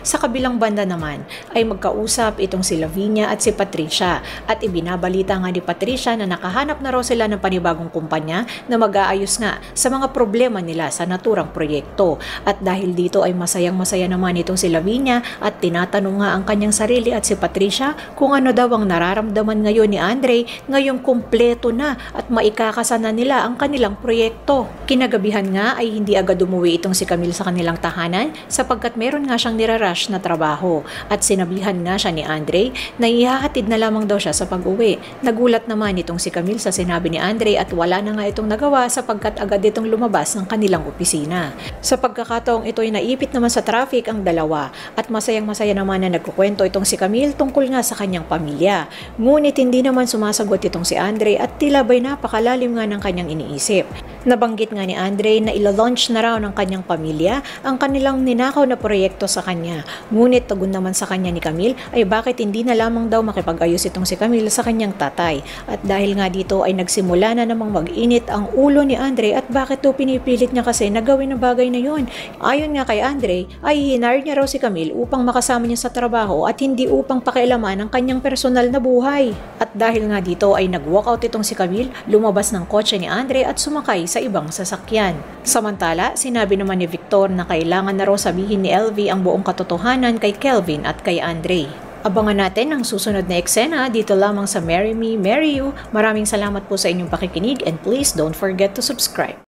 Sa kabilang banda naman ay magkausap itong si Lavinia at si Patricia at ibinabalita nga ni Patricia na nakahanap na raw sila ng panibagong kumpanya na mag-aayos nga sa mga problema nila sa naturang proyekto. At dahil dito ay masayang-masaya naman itong si Lavinia at tinatanong nga ang kanyang sarili at si Patricia kung ano daw ang nararamdaman ngayon ni Andre ngayong kumpleto na at maikakasa na nila ang kanilang proyekto. Kinagabihan nga ay hindi agad umuwi itong si Camille sa kanilang tahanan sapagkat meron nga siyang nirarush na trabaho at sinabihan nga siya ni Andre na ihahatid na lamang daw siya sa pag-uwi. Nagulat naman itong si Camille sa sinabi ni Andre at wala na nga itong nagawa sapagkat agad itong lumabas ng kanilang opisina. Sa pagkakataong ito ay naipit naman sa traffic ang dalawa at masayang-masaya naman na nagkukwento itong si Camille tungkol nga sa kanyang pamilya. Ngunit hindi naman sumasagot itong si Andre at tila ba'y napakalalim nga ng kanyang iniisip. Nabanggit nga ni Andre na ila-launch na raw ng kanyang pamilya ang kanilang ninakaw na proyekto sa kanya. Ngunit tugon naman sa kanya ni Camille ay bakit hindi na lamang daw makipag-ayos itong si Camille sa kanyang tatay. At dahil nga dito ay nagsimula na namang mag-init ang ulo ni Andre at bakit daw pinipilit niya kasi na gawin ang bagay na yun. Ayon nga kay Andre ay hinar niya raw si Camille upang makasama niya sa trabaho at hindi upang pakialaman ang kanyang personal na buhay. At dahil nga dito ay nag-walkout itong si Camille, lumabas ng kotse ni Andre at sumakay sa ibang sasakyan. Samantala, sinabi naman ni Victor na kailangan na raw sabihin ni LV ang buong katotohanan kay Kelvin at kay Andre. Abangan natin ang susunod na eksena dito lamang sa Marry Me, Marry You. Maraming salamat po sa inyong pakikinig and please don't forget to subscribe.